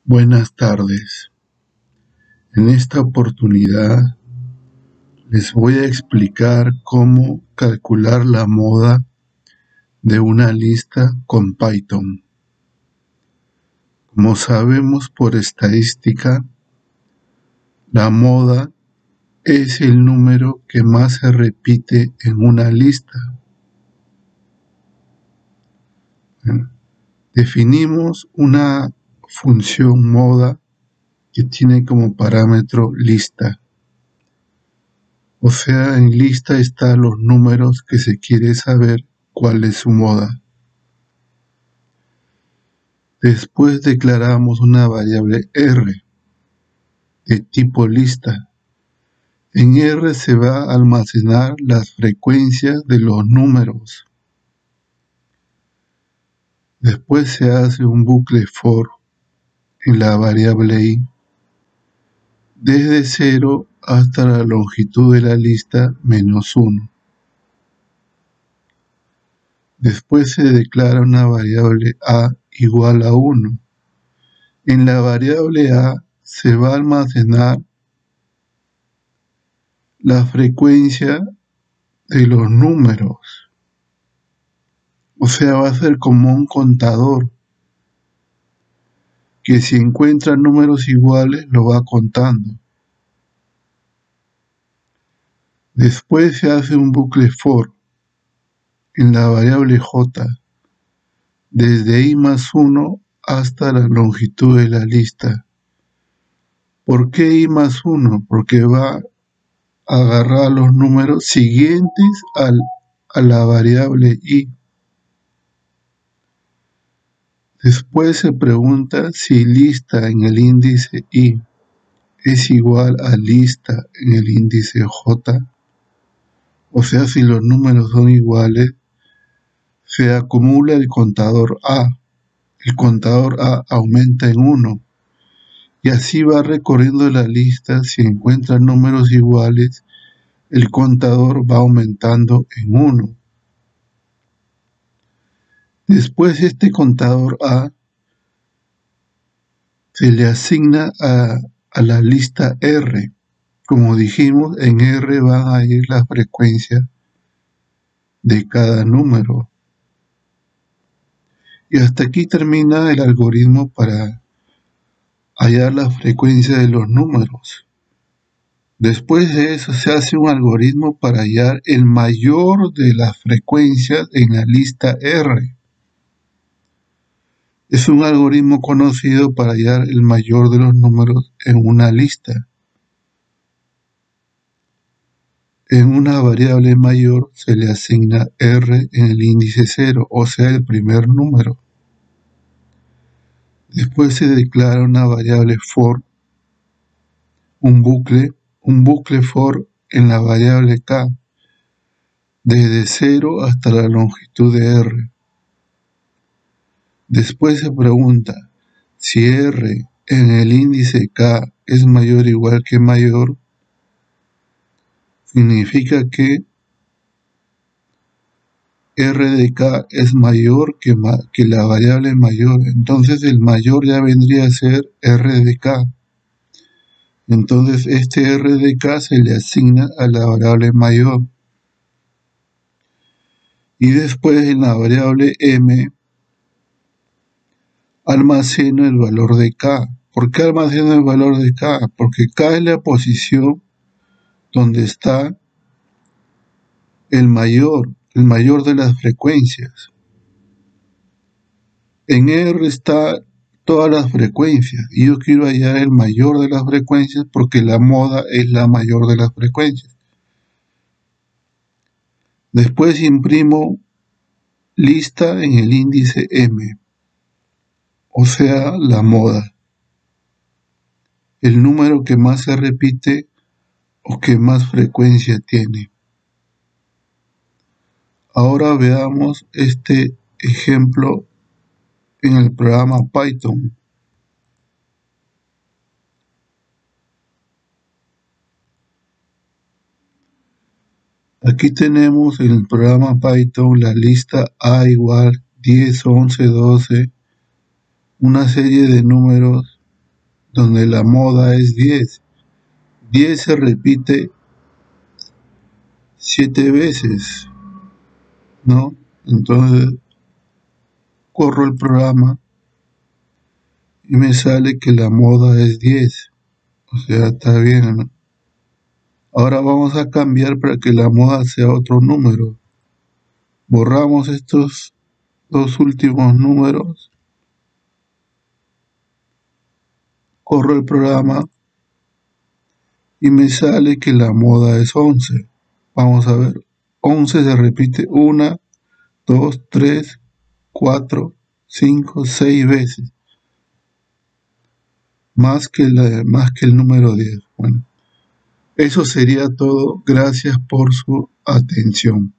Buenas tardes. En esta oportunidad les voy a explicar cómo calcular la moda de una lista con Python. Como sabemos por estadística, la moda es el número que más se repite en una lista. Definimos una función moda que tiene como parámetro lista. O sea, en lista están los números que se quiere saber cuál es su moda. Después declaramos una variable R de tipo lista. En R se va a almacenar las frecuencias de los números. Después se hace un bucle for en la variable i desde 0 hasta la longitud de la lista menos 1. Después se declara una variable a igual a 1. En la variable a se va a almacenar la frecuencia de los números. O sea, va a ser como un contador que si encuentra números iguales lo va contando. Después se hace un bucle for en la variable j desde i más 1 hasta la longitud de la lista. ¿Por qué i más 1? Porque va a agarrar los números siguientes a la variable i. Después se pregunta si lista en el índice i es igual a lista en el índice j. O sea, si los números son iguales, se acumula el contador a. El contador a aumenta en 1. Y así va recorriendo la lista. Si encuentra números iguales, el contador va aumentando en 1. Después este contador a se le asigna a la lista R. Como dijimos, en R van a ir las frecuencias de cada número. Y hasta aquí termina el algoritmo para hallar la frecuencia de los números. Después de eso se hace un algoritmo para hallar el mayor de las frecuencias en la lista R. Es un algoritmo conocido para hallar el mayor de los números en una lista. En una variable mayor se le asigna R en el índice 0, o sea, el primer número. Después se declara una variable for, un bucle for en la variable k, desde 0 hasta la longitud de R. Después se pregunta si R en el índice k es mayor o igual que mayor, significa que R de k es mayor que la variable mayor. Entonces el mayor ya vendría a ser R de k. Entonces este R de k se le asigna a la variable mayor. Y después en la variable m almaceno el valor de k. ¿Por qué almaceno el valor de k? Porque k es la posición donde está el mayor de las frecuencias. En R está todas las frecuencias y yo quiero hallar el mayor de las frecuencias porque la moda es la mayor de las frecuencias. Después imprimo lista en el índice m, o sea, la moda, el número que más se repite o que más frecuencia tiene. Ahora veamos este ejemplo en el programa Python. Aquí tenemos en el programa Python la lista a igual 10, 11, 12, una serie de números donde la moda es 10. 10 se repite 7 veces, ¿no? Entonces corro el programa y me sale que la moda es 10. O sea, está bien, ¿no? Ahora vamos a cambiar para que la moda sea otro número. Borramos estos dos últimos números, corro el programa y me sale que la moda es 11. Vamos a ver, 11 se repite 1, 2, 3, 4, 5, 6 veces, más que el número 10. Bueno, eso sería todo. Gracias por su atención.